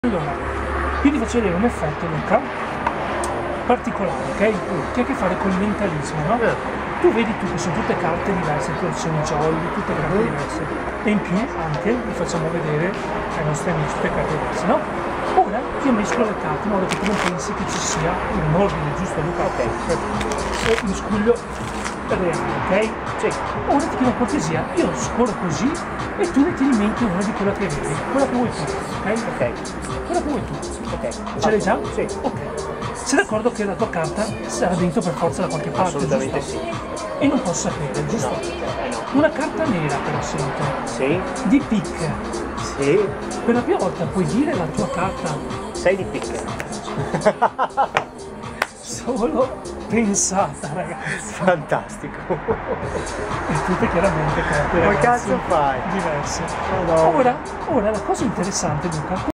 Allora, io ti faccio vedere un effetto, Luca, particolare, ok? Che ha a che fare con il mentalismo, no? Tu vedi che sono tutte carte diverse, sono jolly, tutte carte diverse. E in più anche vi facciamo vedere ai nostri amici tutte carte diverse, no? Ora io mescolo le carte in modo che tu non pensi che ci sia un ordine, giusto Luca? Ok. E lo scuglio reale, ok? Sì. Ora ti chiedo una cortesia, io scorro così e tu ne tieni in mente una di quella che vedi, quella che vuoi tu, ok? Ok. Quella che vuoi tu. Ok. Ce l'hai già? Sì. Ok. Sei d'accordo che la tua carta sarà dentro per forza da qualche parte? Assolutamente giusto? Sì. E non posso sapere, giusto? No. Una carta nera per esempio. Sì. Di picche. Sì. Per la prima volta puoi dire la tua carta? 6 di picche. Solo pensata, ragazzi. Fantastico. E tutte chiaramente carte diverse. Che cazzo fai? Diverse. No. Ora la cosa interessante, Luca.